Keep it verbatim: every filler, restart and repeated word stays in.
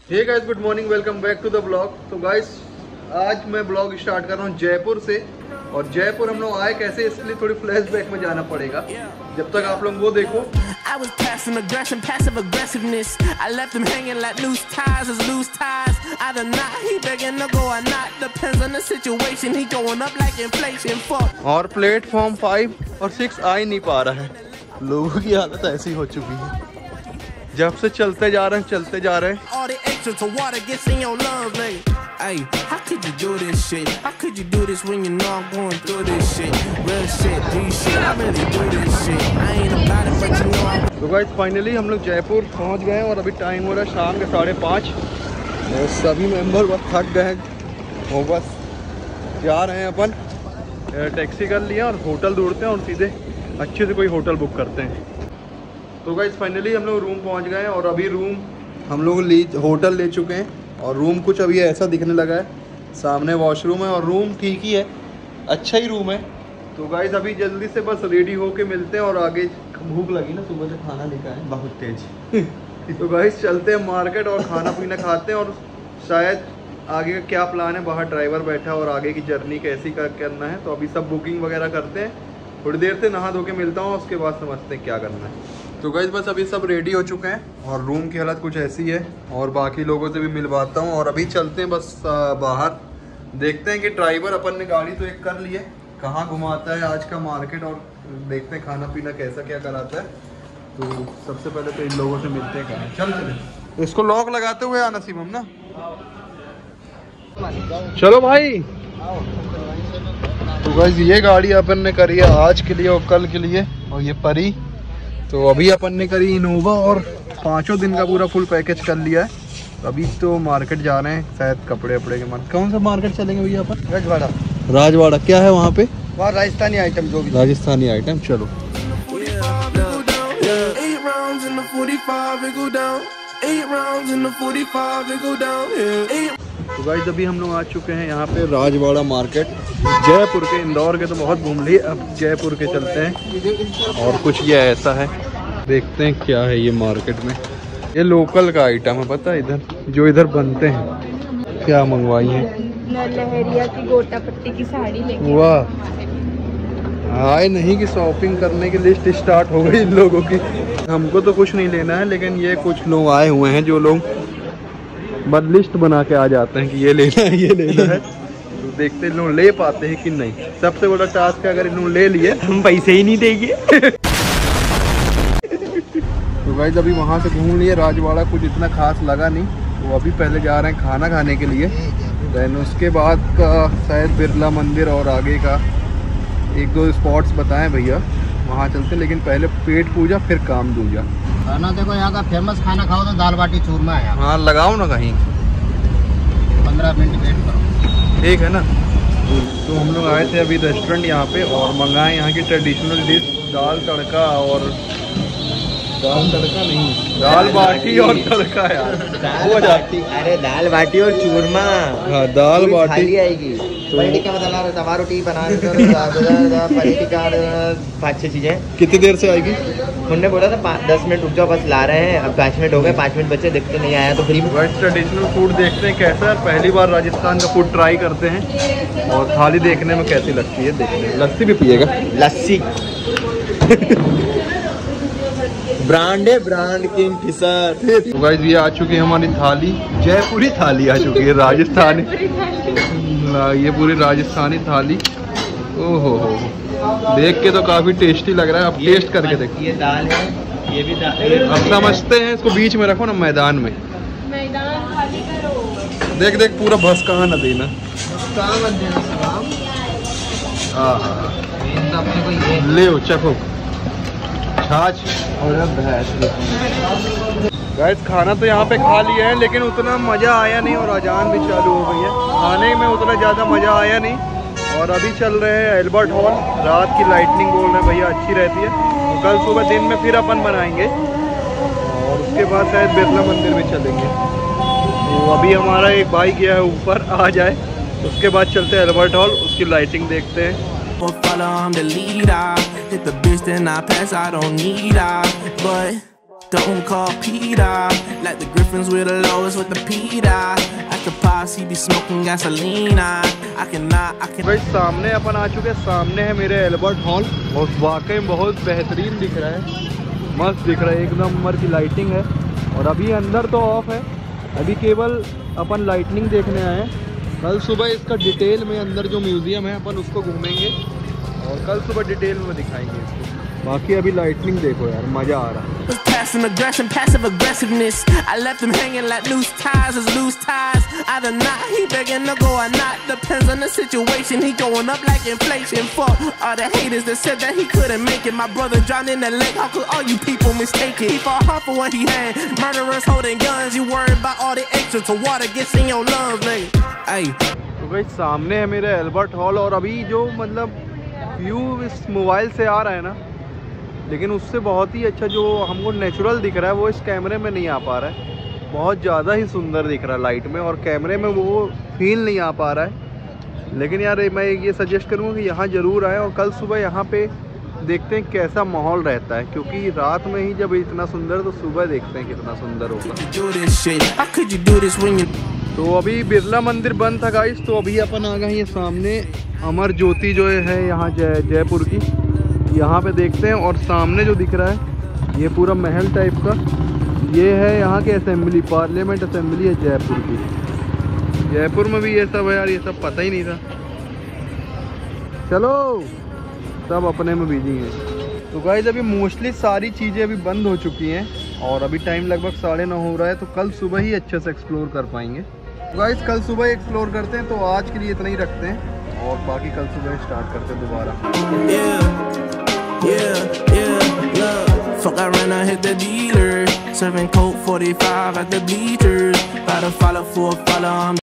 Hey guys, good morning, welcome back to the blog. तो guys आज मैं blog start कर रहा हूँ जयपुर से। और जयपुर हम लोग आए कैसे, इसलिए थोड़ी फ्लैशबैक में जाना पड़ेगा। जब तक आप लोग वो देखो। I was passive aggression, passive aggressiveness. I left him hanging like loose ties, as loose ties. Either not, he begging to go or not. Depends on the situation. He going up like inflation. Fuck. और platform five और six आ ही नहीं पा रहा है। लोगों की हालत ऐसी हो चुकी है। जब से चलते जा रहे हैं चलते जा रहे हैं। All the extra to water gets in your lungs, nigga. Hey, how could you do this shit? How could you do this when you know I'm going through this shit? Real shit, G shit, I really do this shit. I ain't about it, but you know I'm. तो guys finally हम लोग जयपुर पहुंच गए हैं और अभी time हो रहा है शाम के साढ़े पाँच। सभी मेंबर बस थक गए हैं और बस जा रहे हैं अपन। टैक्सी कर लिया और होटल ढूंढते हैं और सीधे अच्छे से कोई होटल बुक करते हैं। तो गाइस फाइनली हम लोग रूम पहुंच गए हैं और अभी रूम हम लोग ले होटल ले चुके हैं। और रूम कुछ अभी ऐसा दिखने लगा है। सामने वॉशरूम है और रूम ठीक ही है, अच्छा ही रूम है। तो गाइस अभी जल्दी से बस रेडी होके मिलते हैं और आगे भूख लगी ना, सुबह से खाना लेकर आए बहुत तेज। तो गाइस चलते हैं मार्केट और खाना पीना खाते हैं और शायद आगे का क्या प्लान है। बाहर ड्राइवर बैठा और आगे की जर्नी कैसी का करना है। तो अभी सब बुकिंग वगैरह करते हैं। थोड़ी देर से नहा धो के मिलता हूँ, उसके बाद समझते हैं क्या करना है। तो गाइस बस अभी सब रेडी हो चुके हैं और रूम की हालत कुछ ऐसी है और बाकी लोगों से भी मिलवाता हूँ। और अभी चलते हैं बस बाहर, देखते हैं कि ड्राइवर अपन ने गाड़ी तो एक कर ली है, कहाँ घुमाता है आज का मार्केट और देखते हैं खाना पीना कैसा क्या कराता है। तो सबसे पहले तो इन लोगों से मिलते हैं कहाँ। चल चले, इसको लॉक लगाते हुए आना शिवम ना। चलो भाई। तो गाइस ये गाड़ी अपन ने करी है आज के लिए और कल के लिए, और ये परी। तो अभी अपन ने करी इनोवा और पाँचों दिन का पूरा फुल पैकेज कर लिया है। तो अभी तो मार्केट जा रहे हैं, शायद कपड़े वपड़े के मन। कौन सा मार्केट चलेंगे भैया अपन? राजवाड़ा। राजवाड़ा क्या है वहाँ पे? वहाँ राजस्थानी आइटम, जो भी राजस्थानी आइटम। चलो तो गाइस अभी हम लोग आ चुके हैं यहाँ पे राजवाड़ा मार्केट। जयपुर के, इंदौर के तो बहुत घूम लिए, अब जयपुर के चलते हैं। और कुछ ये ऐसा है, देखते हैं क्या है ये मार्केट में। ये लोकल का आइटम है, पता है इधर जो इधर बनते हैं। क्या मंगवाई है? लहरिया की गोटा पट्टी की साड़ी लेके। वाह, आए नहीं कि शॉपिंग करने की लिस्ट स्टार्ट हो गई इन लोगों की। हमको तो कुछ नहीं लेना है, लेकिन ये कुछ लोग आए हुए हैं जो लोग बस लिस्ट बना के आ जाते हैं कि ये लेना है ये लेना है। तो देखते हैं लोग ले पाते हैं कि नहीं। सबसे बड़ा टास्क है, अगर इन्होंने ले लिए हम पैसे ही नहीं देंगे। तो गाइस अभी वहाँ से घूम लिए राजवाड़ा, कुछ इतना खास लगा नहीं। तो अभी पहले जा रहे हैं खाना खाने के लिए। देन उसके बाद का शायद बिरला मंदिर और आगे का एक दो स्पॉट्स बताएं भैया, वहाँ चलते हैं। लेकिन पहले पेट पूजा फिर काम दूजा। खाना देखो यहाँ का फेमस खाना खाओ तो दाल बाटी चूरमा है। हाँ लगाओ ना कहीं, पंद्रह मिनट वेट करो, ठीक है ना। तो हम लोग आए थे अभी रेस्टोरेंट यहाँ पे और मंगाए यहाँ की ट्रेडिशनल डिश दाल तड़का और दाल तड़का नहीं, दाल बाटी और तड़का यार हो जाती। अरे दाल बाटी और चूरमा। हाँ दाल बाटी आएगी। तो तवा रोटी बना पाँच छह चीजें। कितनी देर से आएगी? उन्होंने बोला था दस मिनट रुक जाओ, बस ला रहे हैं। अब पाँच मिनट हो गए, पाँच मिनट बच्चे देखते नहीं आया तो फ्री में। वेस्ट ट्रेडिशनल फूड देखते हैं कैसा है। पहली बार राजस्थान का फूड ट्राई करते हैं और थाली देखने में कैसी लगती है देखते हैं। लस्सी भी पिएगा? लस्सी ब्रांड है, ब्रांड किंग फिशर। तो गाइस ये आ चुकी है हमारी थाली, जयपुरी थाली आ चुकी है, राजस्थानी। ये पूरी राजस्थानी थाली। ओहो हो, देख के तो काफी टेस्टी लग रहा है। अब टेस्ट करके देखो। ये दाल है, ये भी दाल। अब समझते हैं, इसको बीच में रखो ना मैदान में। मैदान खाली करो। देख देख पूरा भस कहाँ न देना। कहाँ मत देना सलाम। हाँ ले चखो छाछ और भैंस। गाइस खाना तो यहाँ पे खा लिया है, लेकिन उतना मज़ा आया नहीं और अजान भी चालू हो गई है। खाने में उतना ज़्यादा मज़ा आया नहीं। और अभी चल रहे हैं एल्बर्ट हॉल। रात की लाइटनिंग बोल रहे हैं भैया अच्छी रहती है। तो कल सुबह दिन में फिर अपन बनाएंगे और उसके बाद शायद बिरला मंदिर में चलेंगे। तो अभी हमारा एक भाई गया है ऊपर, आ जाए उसके बाद चलते हैं एल्बर्ट हॉल, उसकी लाइटिंग देखते हैं। Follow, I'm the leader. Hit the bitch, then I pass. I don't need her, but the one called Peter. Like the Griffins with the lowest with the Peter. At the posse he be smoking gasoline. I cannot, I can. भाई सामने अपन आ चुके हैं, सामने है मेरे Albert hall और वाकई बहुत बेहतरीन दिख रहा है, मस्त दिख रहा है, एक नंबर की लाइटिंग है। और अभी अंदर तो ऑफ है, अभी केवल अपन लाइटनिंग देखने आए हैं। कल सुबह इसका डिटेल में अंदर जो म्यूज़ियम है अपन उसको घूमेंगे और कल सुबह डिटेल में दिखाएंगे इसको। बाकी अभी लाइटनिंग देखो यार, मज़ा आ रहा है। Passive aggression, passive aggressiveness. I left him hanging like loose ties, as loose ties. Either not, he begging to go or not. Depends on the situation. He going up like inflation. Fuck all the haters that said that he couldn't make it. My brother drowned in the lake. How could all you people mistake it? He fought hard for what he had. Murderers holding guns. You worried about all the extra to water gets in your lungs, nigga. Hey. तो भाई सामने है मेरे Albert hall और अभी जो मतलब view इस मोबाइल से आ रहा है ना, लेकिन उससे बहुत ही अच्छा जो हमको नेचुरल दिख रहा है वो इस कैमरे में नहीं आ पा रहा है। बहुत ज़्यादा ही सुंदर दिख रहा है लाइट में, और कैमरे में वो फील नहीं आ पा रहा है। लेकिन यार मैं ये सजेस्ट करूँगा कि यहाँ ज़रूर आएँ और कल सुबह यहाँ पे देखते हैं कैसा माहौल रहता है, क्योंकि रात में ही जब इतना सुंदर तो सुबह देखते हैं कितना सुंदर होगा। तो अभी बिरला मंदिर बंद था गाइस, तो अभी अपन आ गए ये सामने अमर ज्योति जो है यहाँ जय जयपुर की, यहाँ पे देखते हैं। और सामने जो दिख रहा है ये पूरा महल टाइप का, ये है यहाँ के असेंबली, पार्लियामेंट असेंबली है जयपुर की। जयपुर में भी ये सब है यार, ये सब पता ही नहीं था। चलो सब अपने में बिजी हैं। तो गाइस अभी मोस्टली सारी चीज़ें अभी बंद हो चुकी हैं और अभी टाइम लगभग साढ़े नौ हो रहा है, तो कल सुबह ही अच्छे से एक्सप्लोर कर पाएंगे। गाइस कल सुबह एक्सप्लोर करते हैं, तो आज के लिए इतना ही रखते हैं और बाकी कल सुबह स्टार्ट करते हैं दोबारा। Yeah, yeah, look. Fuck, I ran, I hit the dealer. Serving Coke forty-five at the bleachers. Gotta follow for a follow. I'm